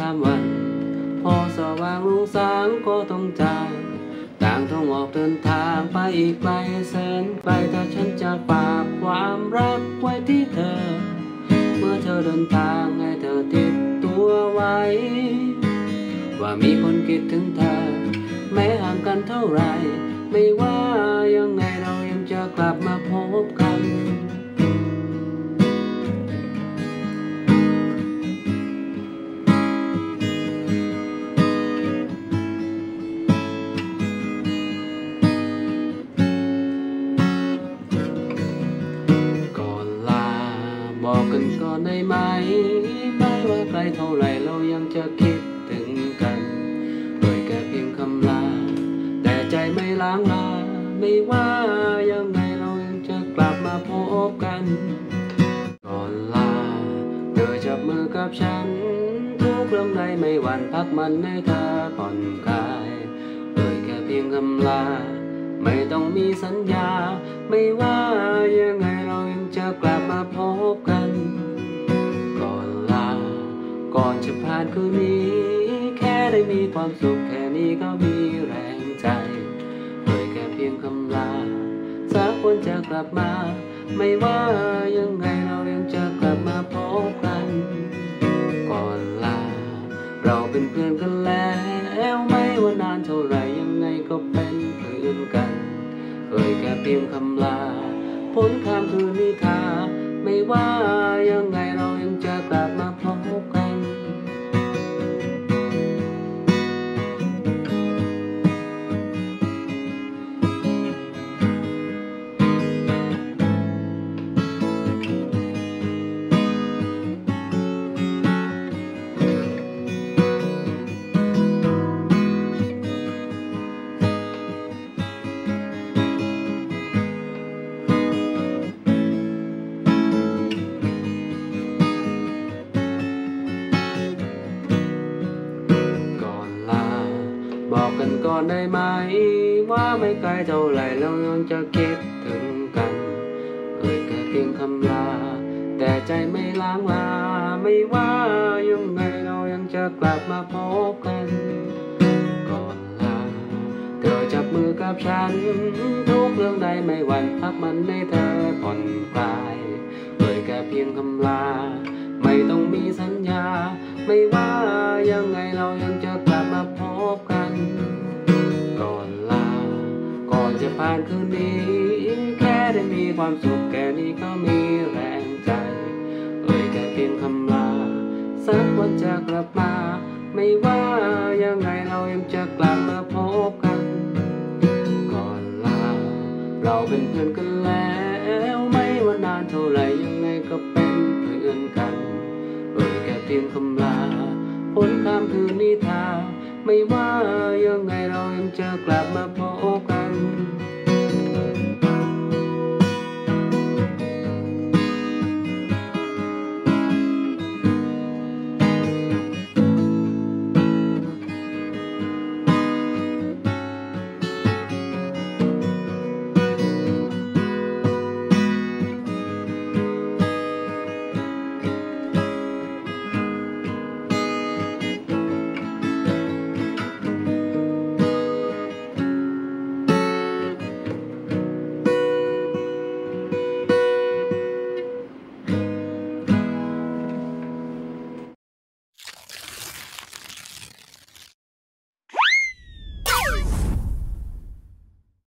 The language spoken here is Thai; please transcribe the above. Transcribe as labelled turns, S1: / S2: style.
S1: 3 วันพอสว่างรุ่งสางก็ต้องจากต่างต้องออกเดินทางไปอีกไกลแสนไกลแต่ฉันจะฝากความรักไว้ที่เธอเมื่อเธอเดินทางให้เธอติดตัวไว้ว่ามีคนคิดถึงเธอแม้ห่างกันเท่าไรไม่ว่ายังไงเรายังจะกลับมาพบกันก่อนลาบอกกันก่อนได้ไหมไม่ว่าไกลเท่าไรเรายังจะคิดถึงกันโดยแค่เพียงคำลาแต่ใจไม่ล้างลาไม่ว่ายังไงเรายังจะกลับมาพบกันก่อนลาเธอจับมือกับฉันทุกเรื่องใดไม่หวั่นพักมันให้เธอผ่อนคลายโดยแค่เพียงคำลาไม่ต้องมีสัญญาไม่ว่ายังไงเรายังจะกลับมาพบกันก่อนลาก่อนจะผ่านคืนนี้แค่ได้มีความสุขแค่นี้ก็มีแรงใจโดยแค่เพียงคำลาสักวันจะกลับมาไม่ว่ายังไงเรายังจะกลับมาพบกันก่อนลาเราเป็นเพื่อนกันแล้วไม่ว่านานเท่าไรยังไงก็เป็นเพื่อนกันแค่เพียงคำลาพ้นข้ามคืนนิทราไม่ว่ายังไงเรายังจะกลับมาพบกันบอกกันก่อนได้ไหมว่าไม่ไกลเท่าไรเรายังจะคิดถึงกันแค่เพียงคำลาแต่ใจไม่ล้างลาไม่ว่ายังไงเรายังจะกลับมาพบกันก่อนลาเธอจับมือกับฉันทุกเรื่องใดไม่หวั่นพักมันให้เธอผ่อนคลายแค่เพียงคำลาไม่ต้องมีสัญญาไม่ว่ายังไงเรายังจะกลับมาพบกันก่อนลาก่อนจะผ่านคืนนี้แค่ได้มีความสุขแค่นี้ก็มีแรงใจแค่เพียงคำลาสักวันจะกลับมาไม่ว่ายังไงเรายังจะกลับมาพบกันก่อนลาเราเป็นเพื่อนกันแล้วไม่ว่านานเท่าไรยังไงก็เป็นเพื่อนกันแค่เพียงคำลาพ้นข้ามคืนนิทราไม่ว่ายังไงเรายังจะกลับมาพบกัน